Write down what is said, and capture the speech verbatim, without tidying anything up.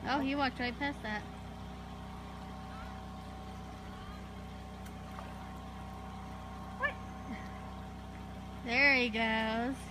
Oh, he walked right past that. What? There he goes.